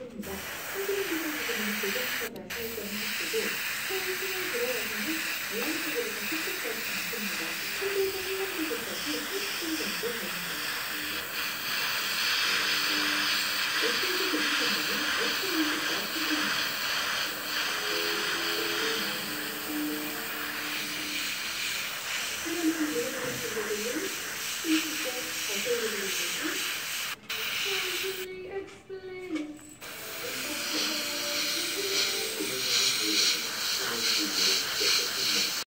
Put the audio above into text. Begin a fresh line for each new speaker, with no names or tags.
않습니다. 선생님들은 지금은 고정차가 사용되는 속도고 처음 힘을 들어가서는 자연적으로 속도까지 않습니다. 손에서 힘을 때까지 30분 정도 됩니다. 어떻게 듣는 거는 어떻게 듣다